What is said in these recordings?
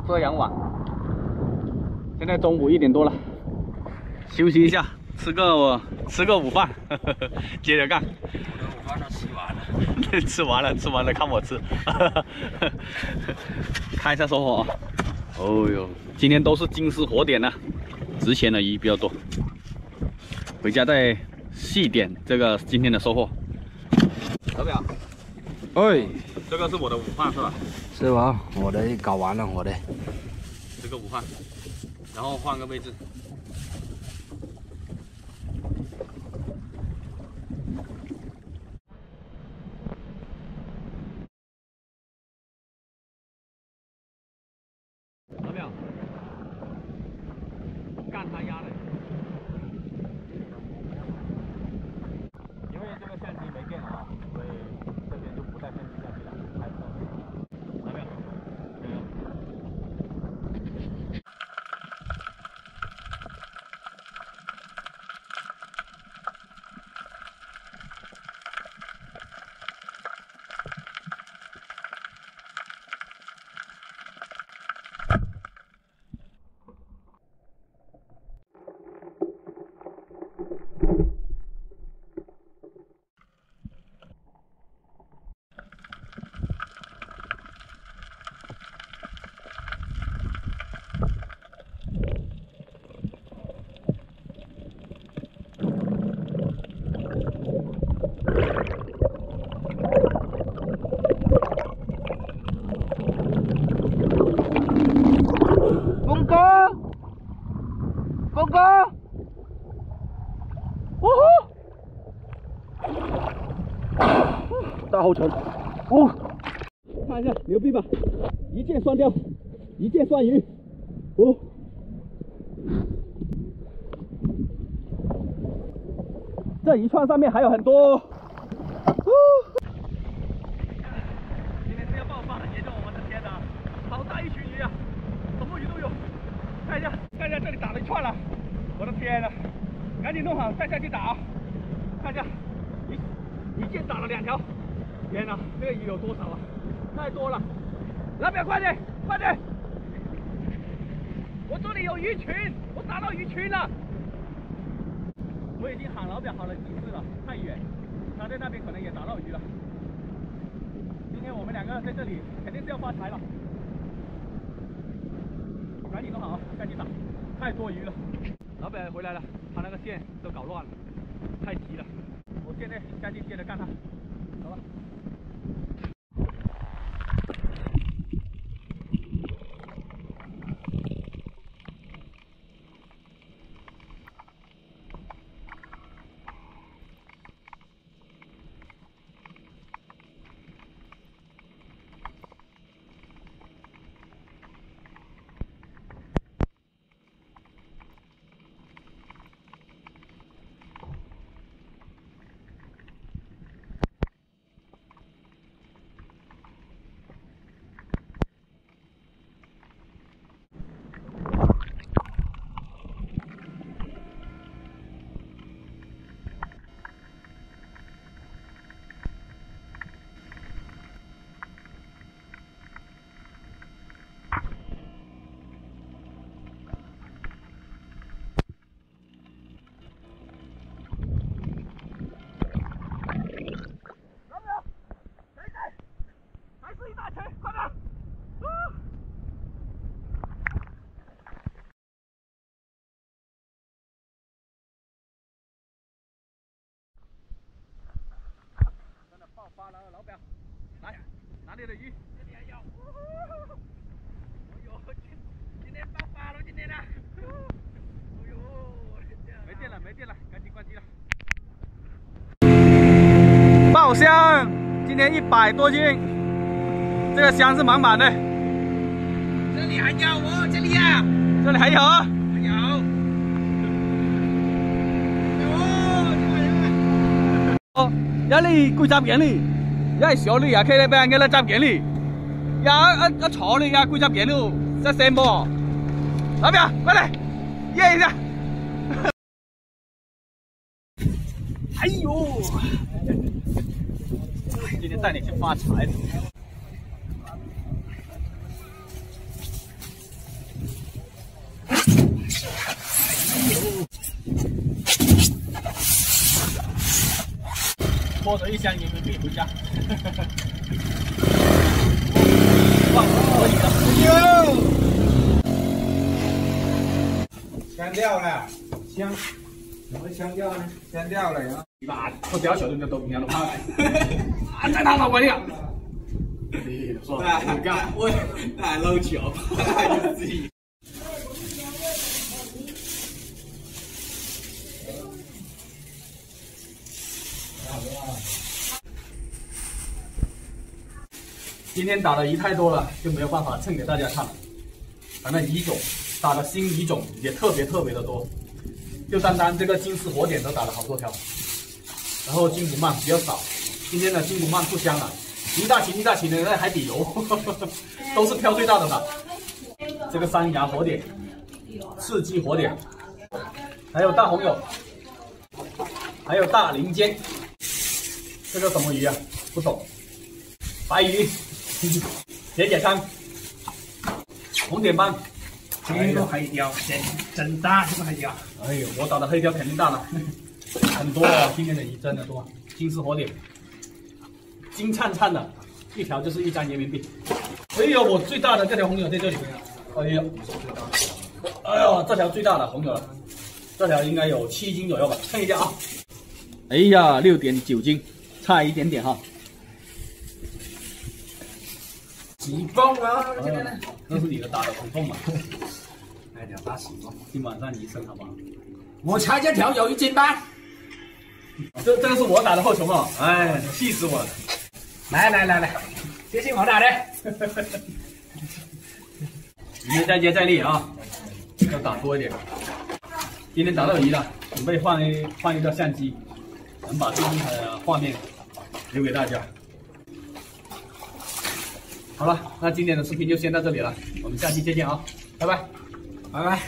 遮阳网。现在中午1点多了，休息一下，吃个午饭，接着干。 我的午饭都吃完了。 吃完了，看我吃。看一下收获啊！哦呦，今天都是金丝活点呢，值钱的鱼比较多。回家再细点这个今天的收获。老表， 哎， 这个是我的午饭是吧？ 是吧？我的搞完了，我的。 这个午饭，然后换个位置。老表，干他丫的！因为这个相机没电了啊，所以这边就不带相机下去了，拍不到。老表，加油！峰哥，呜呼，大后尘，看一下牛逼吧，一箭双雕，一箭双鱼，这一串上面还有很多。今天是要爆发了，爷爷，我的天哪，好大一群鱼啊，什么鱼都有。看一下，这里打了一串了，我的天哪！赶紧弄好，再下去打啊！看一下，一箭打了2条，天哪，这个鱼有多少啊？太多了！老表，快点，快点！我这里有鱼群，我打到鱼群了。我已经喊老表喊了几次了，太远，他在那边可能也打到鱼了。今天我们2个在这里肯定是要发财了。赶紧弄好，赶紧打，太多鱼了。老表回来了，他那个线都搞乱了，太急了。我现在下去接着干他，走吧。发了，老表，来，哪里的鱼？这里还有。哎呦，今天爆发了，今天呢？哎呦，没电了，赶紧关机了。爆箱，今天100多斤，这个箱是满满的。 这里还有哦，这里呀， 这里还有。 还有。 哦，有你幾集影你？一係小你也可以俾人家嚟集影你，一坐你呀幾集影咯，在聲波。老表，快來驗一下。哎呦，今天帶你去發財。 拖着1箱人民币回家。 哇，可以了！香掉了，香，怎么香掉呢？香掉了呀！ 嗱，個小小就都唔有趴嚟，啊真係頭鬼啊！你說而家喂，大撈球， 今天打的鱼太多了，就没有办法称给大家看了。反正鱼种打的新鱼种也特别的多，就单单这个金丝火点都打了好多条，然后金不曼比较少。今天的金不曼不香了，一大群的在海底游，都是挑最大的打。这个山芽火点、刺激火点，还有大红友，还有大鳞尖。这个什么鱼啊？不懂。白鱼、铁鲳、红点斑。 这个海雕真大，这个海雕。 哎呦，我打的黑鲷肯定大了，很多啊！今天的鱼真的多，金丝火点，金灿灿的，一条就是1张人民币。哎呦，我最大的这条红友在这里。哎呦，哎呦，这条最大的红友了，这条应该有7斤左右吧，称一下啊。哎呀，6.9斤，差一点点哈。 几磅啊？这个呢？ 那是你的打的疼痛嘛？ 哎呀，打死我！ 今晚上你生好不好？ 我猜这条有1斤半。 这个是我打的后球嘛？哎，气死我了！ 来，这是我打的。 明天再接再厉啊，要打多一点。今天打到鱼了，准备换一个相机，能把最精彩的画面留给大家。好了，那今天的视频就先到这里了，我们下期再见啊，拜拜， 拜拜。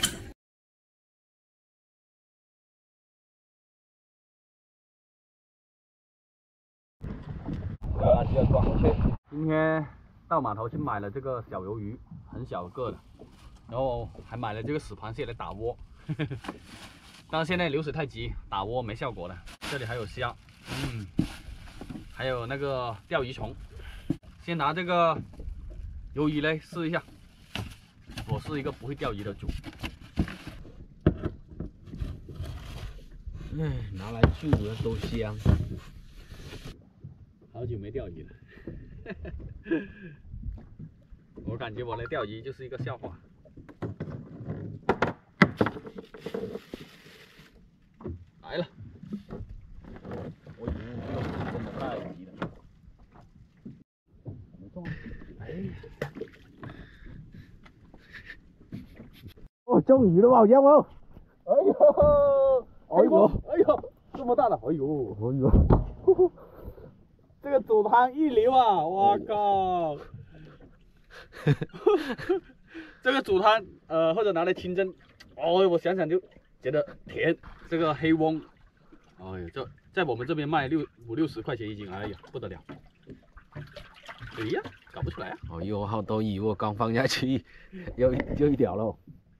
垃圾要装回去。今天到码头去买了这个小鱿鱼，很小个的，然后还买了这个死螃蟹来打窝。但是现在流水太急，打窝没效果了。这里还有虾，还有那个钓鱼虫。先拿这个鱿鱼来试一下。我是一个不会钓鱼的主。 拿来煮的都香。 好久没钓鱼了，我感觉我来钓鱼就是一个笑话。来了，我以为这个是真的太急了，没中。哎呀， 哦，中鱼了吧，好像哦。 哎呦，哎呦，这么大的，哎呦，这个组汤一流啊！我靠，这个煮汤或者拿来清蒸，哦，我想想就觉得甜。这个黑翁，哎呀，这在我们这边卖50、60块钱1斤，哎呀，不得了。哎呀，搞不出来啊！ 哦呦，好多鱼，我刚放下去，就一条喽。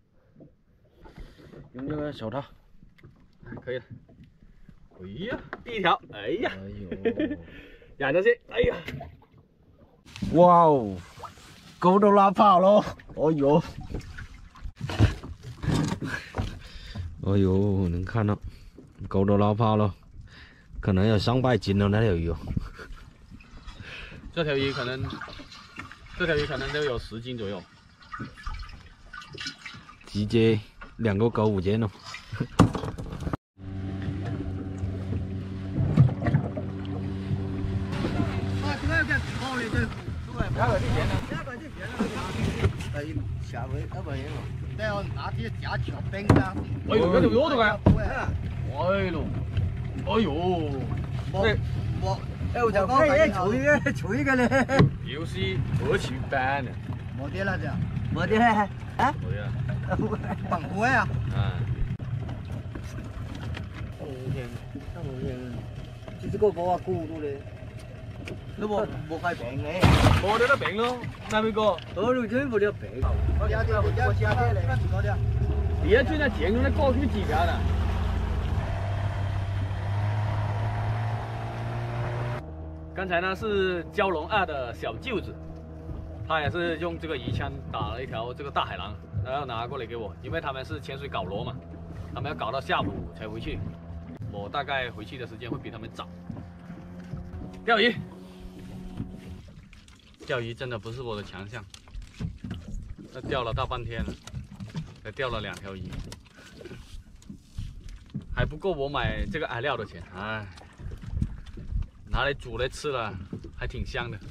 用这个手套， 可以了。哎呀，第1条，哎呀， 哎呦， 养着去，哎呀， 哇哦，钩都拉跑了，哎呦，哎呦，能看到钩都拉跑了，可能有300斤了那条鱼。 这条鱼可能都有10斤左右。 直接2个钩5斤了。 下回100元咯。即係我打啲假條冰啦。 哎呦，有條魚度㗎。哎呦，哎呦， 我就講係吹嘅咧。 又是何其般呢？ 冇啲啦就，冇啲咧，啊？ 冇啲啊。 崩灰啊！其實個啊高到咧，都冇塊餅嘅。 冇得餅咯，那邊個？ 我哋全部都有餅。我下啲嚟。 你要去那田中那高去幾條的？ 刚才呢是蛟龙2的小舅子，他也是用这个鱼枪打了一条这个大海狼，然后拿过来给我，因为他们是潜水搞螺嘛，他们要搞到下午才回去，我大概回去的时间会比他们早。钓鱼，钓鱼真的不是我的强项，那钓了大半天了，才钓了2条鱼，还不够我买这个饵料的钱，哎。 拿来煮来吃了，还挺香的。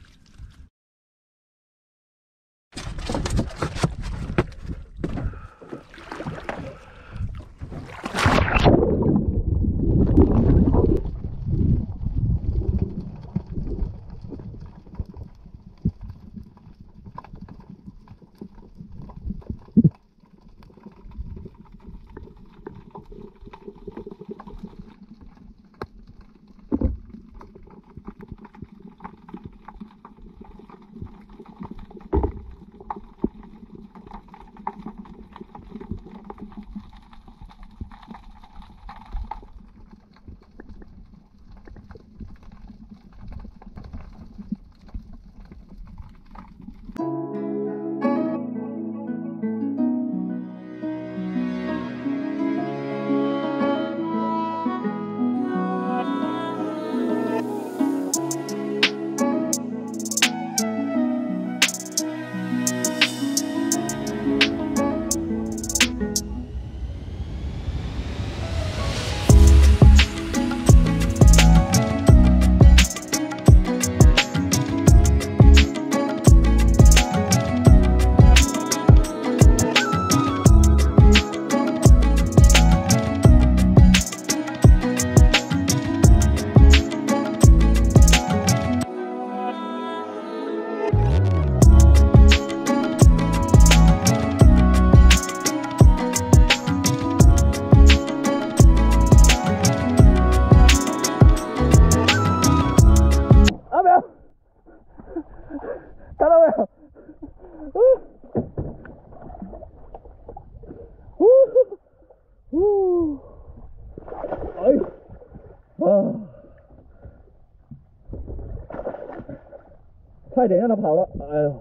快点让他跑了！哎呦，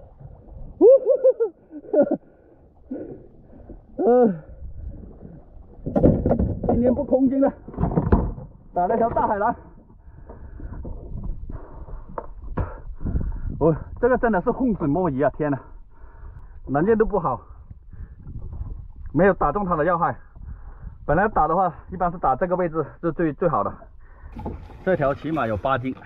今天不空军了，打了条大海狼。这个真的是浑水摸鱼啊！天哪，能见度不好，没有打中它的要害。本来打的话，一般是打这个位置是最好的。这条起码有8斤。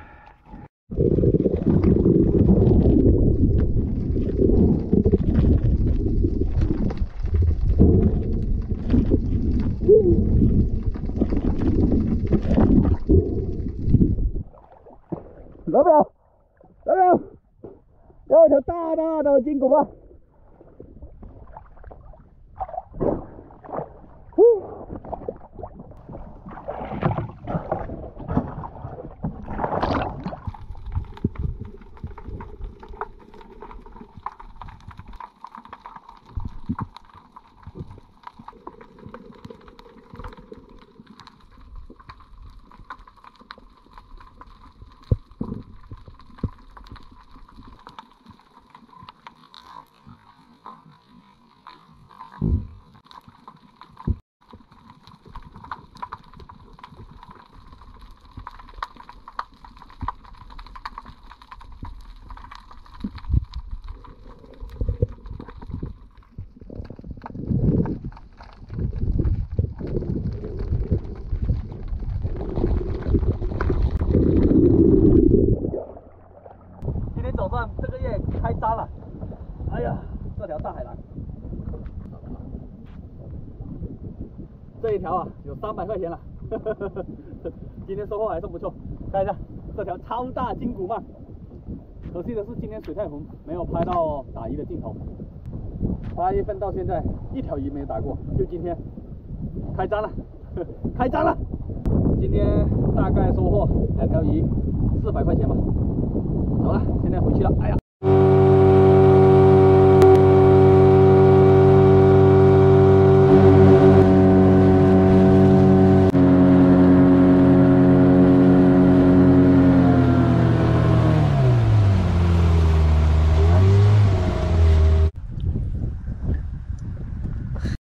老表，老表，要一条大大的金骨棒。这一条啊，有300块钱了，今天收获还算不错。看一下这条超大金骨鳗，可惜的是今天水太红，没有拍到打鱼的镜头。8月份到现在一条鱼没有打过，就今天开张了，开张了。今天大概收获2条鱼，400块钱吧。走了，现在回去了。哎呀。